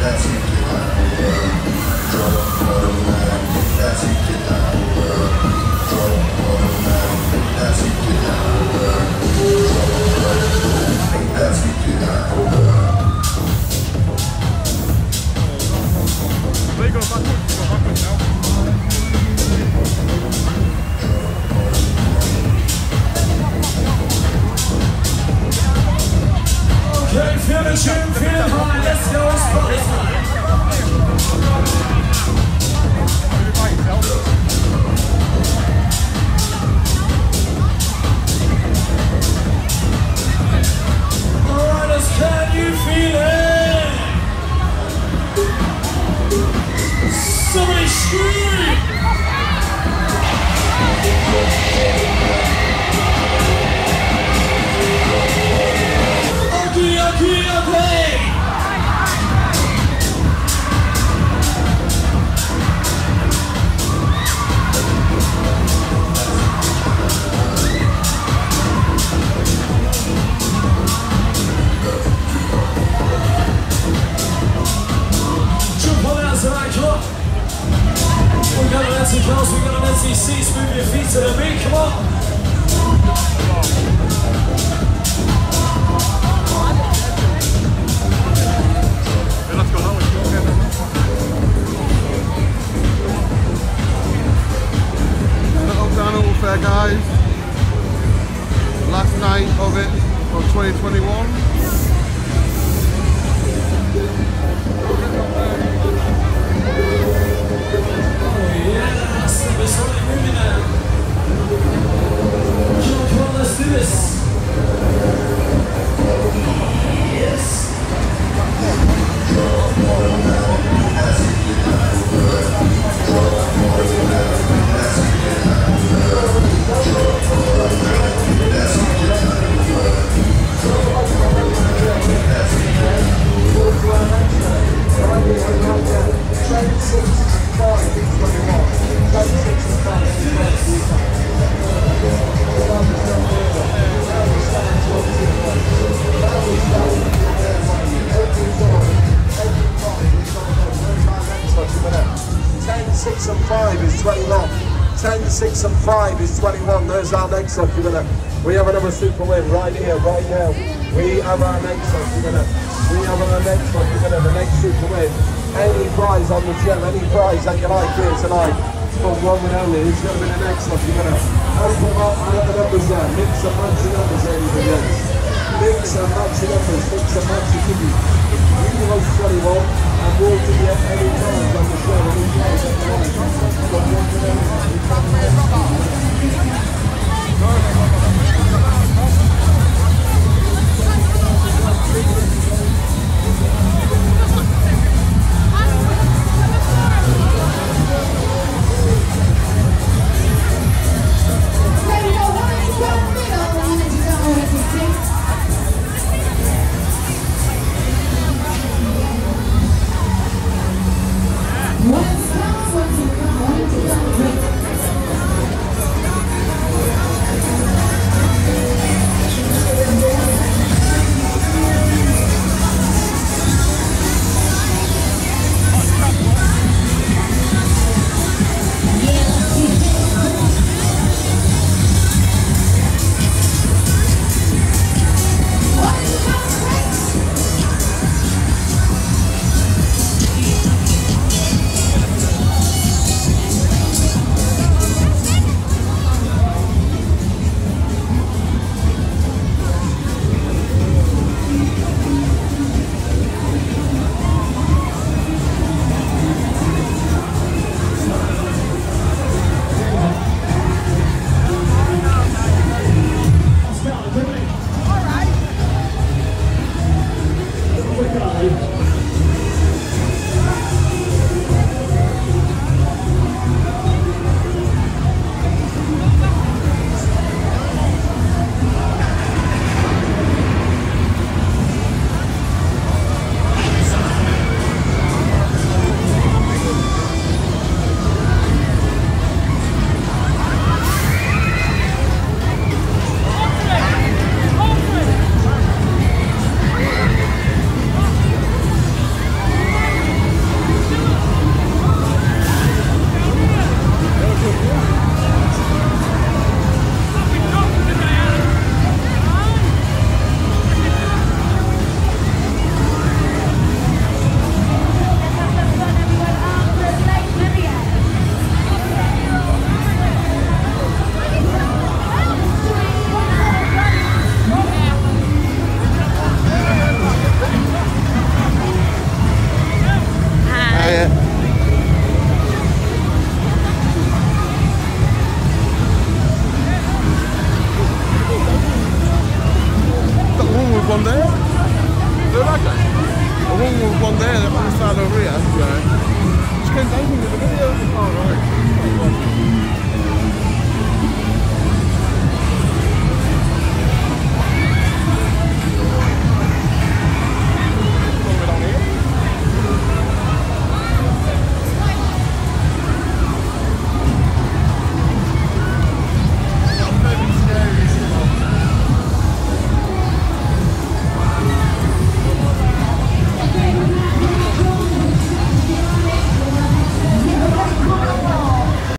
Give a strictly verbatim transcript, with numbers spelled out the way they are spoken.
We have another super win right here, right now. We have our next one. We're gonna, we have our next one. We're gonna the next super win. Any prize on the gym, any prize that you like here tonight, for one win only. Who's gonna be the next one? We're gonna have the, the numbers there. Mix and match the numbers, ladies and gents. Mix and match the numbers. Mix and match the kiddies. You host twenty-one and walk to get any prize on the show. Any prize that you like. For one win only. They're okay. The one was one there on the side over here, right? Just came down from the video. Oh, right.